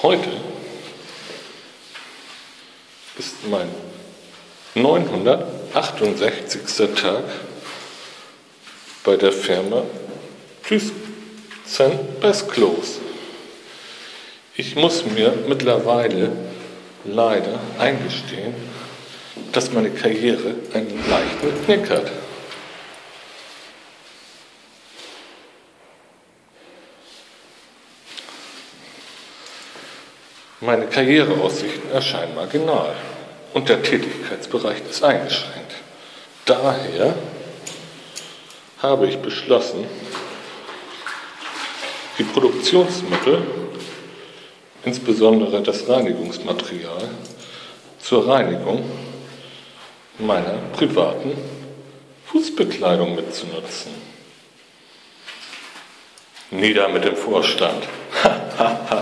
Heute ist mein 968. Tag bei der Firma ThyssenKrupp. Ich muss mir mittlerweile leider eingestehen, dass meine Karriere einen leichten Knick hat. Meine Karriereaussichten erscheinen marginal und der Tätigkeitsbereich ist eingeschränkt. Daher habe ich beschlossen, die Produktionsmittel, insbesondere das Reinigungsmaterial, zur Reinigung meiner privaten Fußbekleidung mitzunutzen. Nieder mit dem Vorstand.